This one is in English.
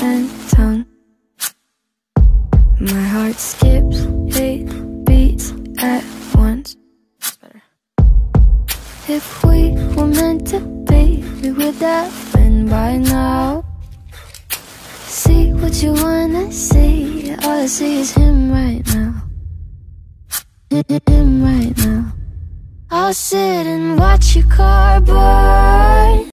and tongue. My heart skips 8 beats at once. That's better. If we were meant to be, we would have been by now. See what you wanna see, all I see is him right now. Him right now. I'll sit and watch your car burn.